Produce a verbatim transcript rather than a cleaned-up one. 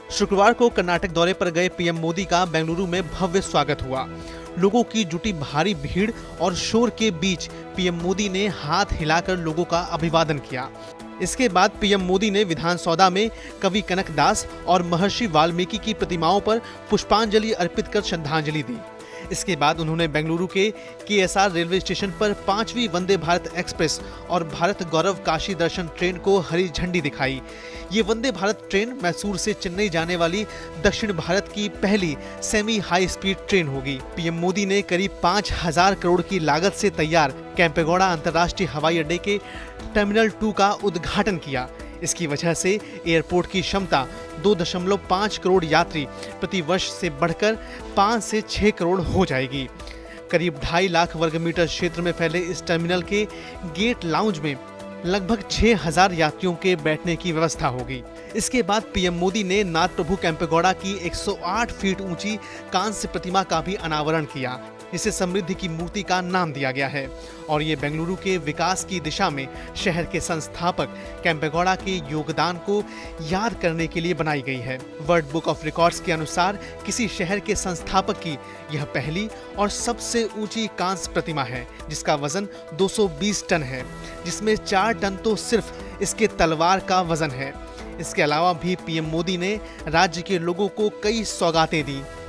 शुक्रवार को कर्नाटक दौरे पर गए पीएम मोदी का बेंगलुरु में भव्य स्वागत हुआ। लोगों की जुटी भारी भीड़ और शोर के बीच पीएम मोदी ने हाथ हिलाकर लोगों का अभिवादन किया। इसके बाद पीएम मोदी ने विधान सौदा में कवि कनकदास और महर्षि वाल्मीकि की प्रतिमाओं पर पुष्पांजलि अर्पित कर श्रद्धांजलि दी। इसके बाद उन्होंने बेंगलुरु के केएसआर रेलवे स्टेशन पर पांचवी वंदे भारत एक्सप्रेस और भारत गौरव काशी दर्शन ट्रेन को हरी झंडी दिखाई। ये वंदे भारत ट्रेन मैसूर से चेन्नई जाने वाली दक्षिण भारत की पहली सेमी हाई स्पीड ट्रेन होगी। पीएम मोदी ने करीब पाँच हजार करोड़ की लागत से तैयार केम्पेगौड़ा अंतर्राष्ट्रीय हवाई अड्डे के टर्मिनल टू का उद्घाटन किया। इसकी वजह से एयरपोर्ट की क्षमता दो दशमलव पाँच करोड़ यात्री प्रति वर्ष से बढ़कर पाँच से छह करोड़ हो जाएगी। करीब ढाई लाख वर्ग मीटर क्षेत्र में फैले इस टर्मिनल के गेट लाउंज में लगभग छह हजार यात्रियों के बैठने की व्यवस्था होगी। इसके बाद पीएम मोदी ने नाथ प्रभु केम्पेगौड़ा की एक सौ आठ फीट ऊंची कांस्य प्रतिमा का भी अनावरण किया, जिसे समृद्धि की मूर्ति का नाम दिया गया है और ये बेंगलुरु के विकास की दिशा में शहर के संस्थापक केम्पेगौड़ा के योगदान को याद करने के लिए बनाई गई है। वर्ल्ड बुक ऑफ रिकॉर्ड्स के अनुसार किसी शहर के संस्थापक की यह पहली और सबसे ऊंची कांस्य प्रतिमा है, जिसका वजन दो सौ बीस टन है, जिसमें चार टन तो सिर्फ इसके तलवार का वजन है। इसके अलावा भी पीएम मोदी ने राज्य के लोगों को कई सौगातें दी।